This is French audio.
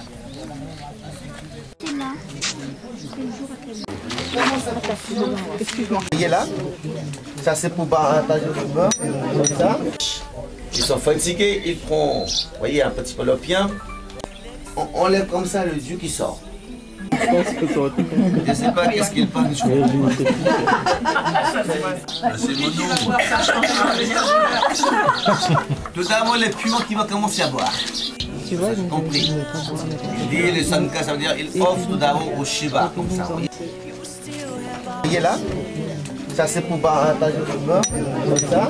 Voyez là, ça c'est pour battre le beurre, comme ça. Ils sont fatigués, ils prennent, vous voyez, un petit peu l'opium. On lève comme ça le jus qui sort. Je ne sais pas qu'est-ce qu'il parle. C'est mon nom. Tout d'abord, les piments qui vont commencer à boire. Tu vois, compris. Il dit le sanka, ça veut dire il offre tout d'abord au Shiva, comme ça. Vous voyez là, ça c'est pour battre le beurre, comme ça.